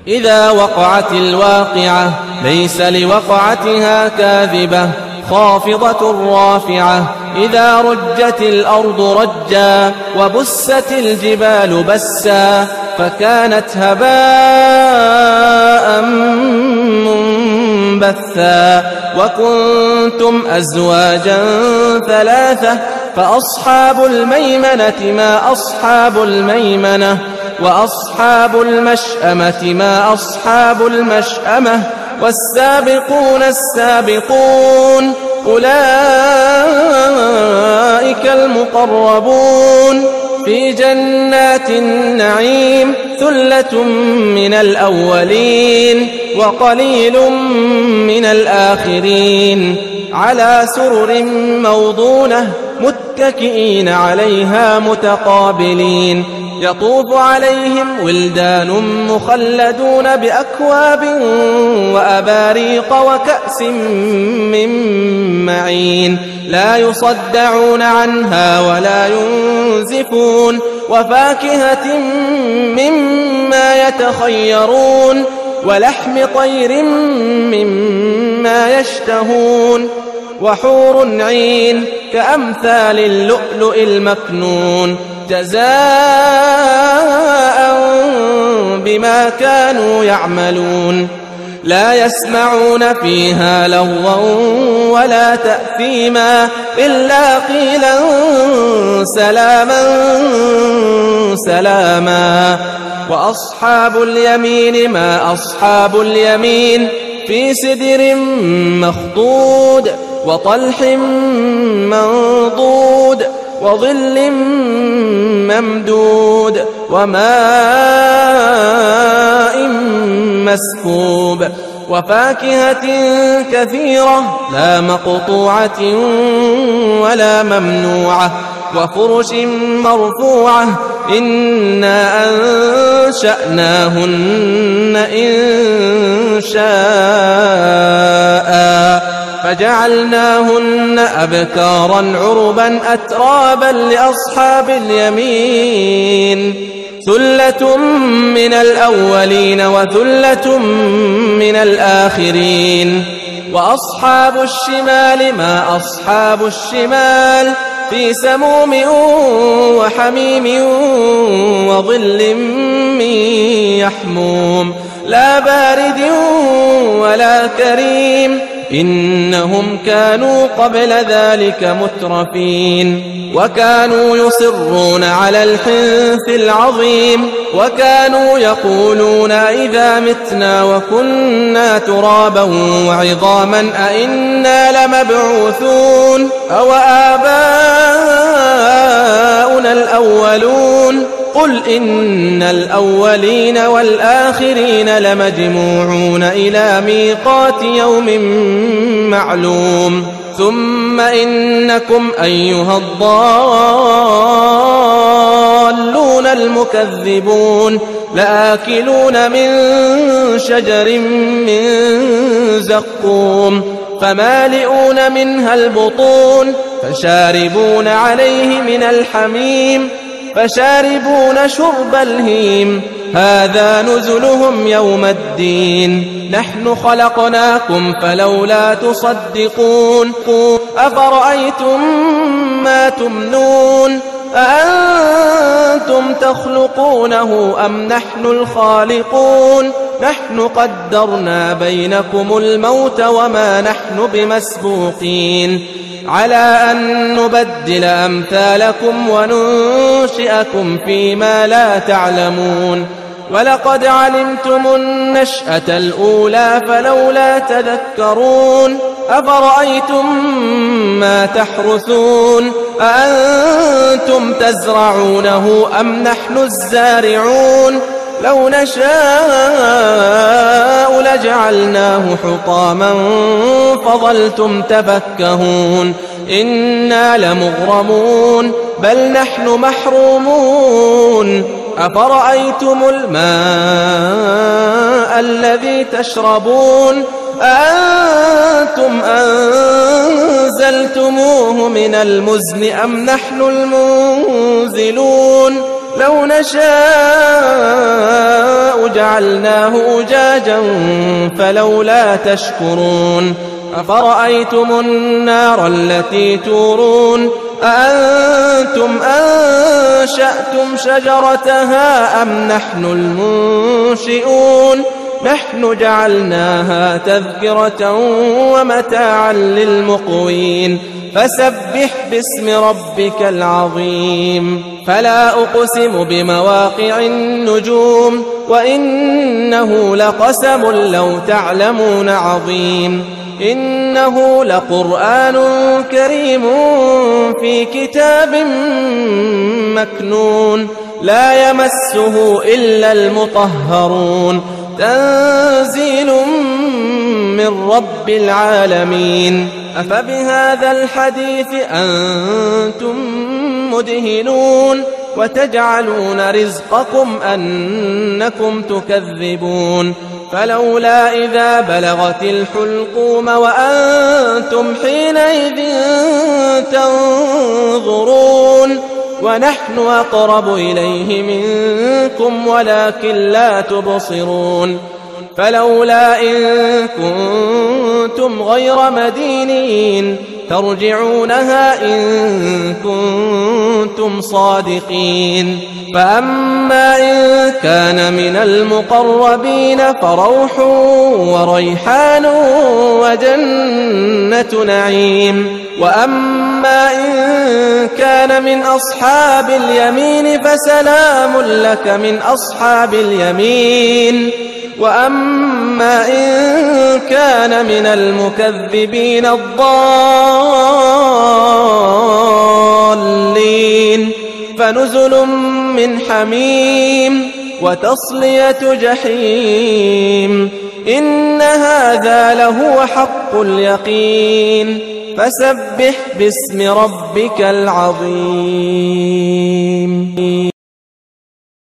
إذا وقعت الواقعة ليس لوقعتها كاذبة خافضة رافعة إذا رجت الأرض رجا وبست الجبال بسا فكانت هباء منبثا وكنتم أزواجا ثلاثة فأصحاب الميمنة ما أصحاب الميمنة وأصحاب المشأمة ما أصحاب المشأمة والسابقون السابقون أولئك المقربون في جنات النعيم ثلة من الأولين وقليل من الآخرين على سرر موضونة متكئين عليها متقابلين يطوف عليهم ولدان مخلدون بأكواب وأباريق وكأس من معين لا يصدعون عنها ولا ينزفون وفاكهة مما يتخيرون ولحم طير مما يشتهون وحور عين كأمثال اللؤلؤ المكنون جزاء بما كانوا يعملون لا يسمعون فيها لغوا ولا تأثيما إلا قيلا سلاما سلاما وأصحاب اليمين ما أصحاب اليمين في سدر مخضود وطلح منضود وظل ممدود وماء مسكوب وفاكهة كثيرة لا مقطوعة ولا ممنوعة وفرش مرفوعة إنا أنشأناهن إن شاء فجعلناهن أبكارا عربا أترابا لأصحاب اليمين ثلة من الأولين وثلة من الآخرين وأصحاب الشمال ما أصحاب الشمال في سموم وحميم وظل من يحموم لا بارد ولا كريم إنهم كانوا قبل ذلك مترفين وكانوا يصرون على الحنث العظيم وكانوا يقولون إذا متنا وكنا ترابا وعظاما أئنا لمبعوثون أو آباؤنا الأولون قل إن الأولين والآخرين لمجموعون إلى ميقات يوم معلوم ثم إنكم أيها الضالون المكذبون لآكلون من شجر من زقوم فمالئون منها البطون فشاربون عليه من الحميم فشاربون شرب الهيم هذا نزلهم يوم الدين نحن خلقناكم فلولا تصدقون أفرأيتم ما تمنون أأنتم تخلقونه أم نحن الخالقون نحن قدرنا بينكم الموت وما نحن بمسبوقين على أن نبدل أمثالكم وننشئكم فيما لا تعلمون ولقد علمتم النشأة الأولى فلولا تذكرون أفرأيتم ما تحرثون أأنتم تزرعونه أم نحن الزارعون لو نشاء لجعلناه حطاما فظلتم تفكهون إنا لمغرمون بل نحن محرومون أفرأيتم الماء الذي تشربون أأنتم أنزلتموه من المزن أم نحن المنزلون لو نشاء جعلناه أجاجا فلولا تشكرون أفرأيتم النار التي تورون أأنتم أنشأتم شجرتها أم نحن المنشئون نحن جعلناها تذكرة ومتاعا للمقوين فسبح باسم ربك العظيم فلا أقسم بمواقع النجوم وإنه لقسم لو تعلمون عظيم إنه لقرآن كريم في كتاب مكنون لا يمسه إلا المطهرون تنزيل من رب العالمين أفبهذا الحديث أنتم مدهنون وتجعلون رزقكم أنكم تكذبون فلولا إذا بلغت الحلقوم وأنتم حينئذ تنظرون ونحن أقرب إليه منكم ولكن لا تبصرون فلولا إن كنتم غير مدينين ترجعونها إن كنتم صادقين فأما إن كان من المقربين فروح وريحان وجنة نعيم وأما إن كان من أصحاب اليمين فسلام لك من أصحاب اليمين وأما إن كان من المكذبين الضالين فنزل من حميم وتصلية جحيم إن هذا لهو حق اليقين فسبح باسم ربك العظيم